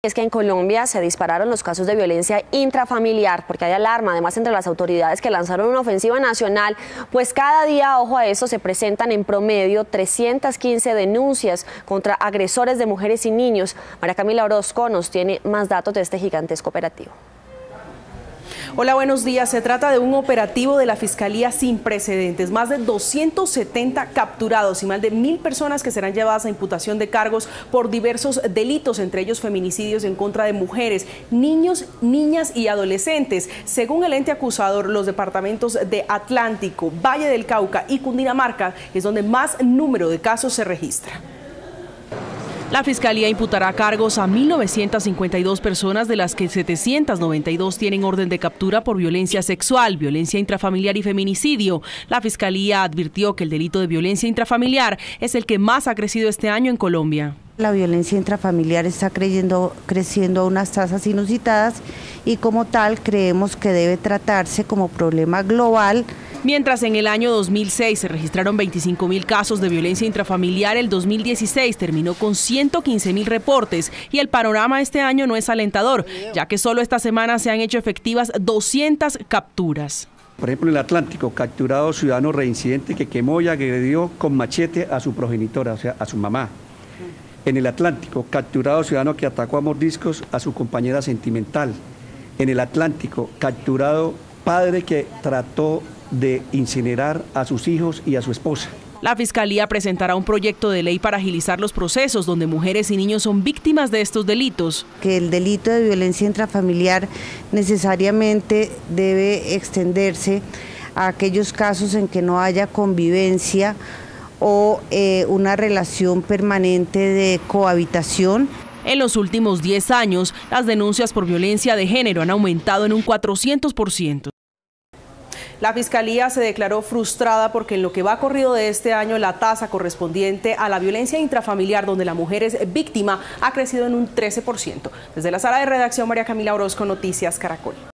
Es que en Colombia se dispararon los casos de violencia intrafamiliar porque hay alarma, además entre las autoridades que lanzaron una ofensiva nacional, pues cada día, ojo a eso, se presentan en promedio 315 denuncias contra agresores de mujeres y niños. María Camila Orozco nos tiene más datos de este gigantesco operativo. Hola, buenos días. Se trata de un operativo de la Fiscalía sin precedentes. Más de 270 capturados y más de 1000 personas que serán llevadas a imputación de cargos por diversos delitos, entre ellos feminicidios en contra de mujeres, niños, niñas y adolescentes. Según el ente acusador, los departamentos de Atlántico, Valle del Cauca y Cundinamarca es donde más número de casos se registra. La Fiscalía imputará cargos a 1.952 personas, de las que 792 tienen orden de captura por violencia sexual, violencia intrafamiliar y feminicidio. La Fiscalía advirtió que el delito de violencia intrafamiliar es el que más ha crecido este año en Colombia. La violencia intrafamiliar está creciendo a unas tasas inusitadas y como tal creemos que debe tratarse como problema global. Mientras en el año 2006 se registraron 25.000 casos de violencia intrafamiliar, el 2016 terminó con 115.000 reportes y el panorama este año no es alentador, ya que solo esta semana se han hecho efectivas 200 capturas. Por ejemplo, en el Atlántico, capturado ciudadano reincidente que quemó y agredió con machete a su progenitora, o sea, a su mamá. En el Atlántico, capturado ciudadano que atacó a mordiscos a su compañera sentimental. En el Atlántico, capturado padre que trató de incinerar a sus hijos y a su esposa. La Fiscalía presentará un proyecto de ley para agilizar los procesos donde mujeres y niños son víctimas de estos delitos. Que el delito de violencia intrafamiliar necesariamente debe extenderse a aquellos casos en que no haya convivencia o una relación permanente de cohabitación. En los últimos 10 años, las denuncias por violencia de género han aumentado en un 400%. La Fiscalía se declaró frustrada porque en lo que va corrido de este año la tasa correspondiente a la violencia intrafamiliar donde la mujer es víctima ha crecido en un 13%. Desde la sala de redacción, María Camila Orozco, Noticias Caracol.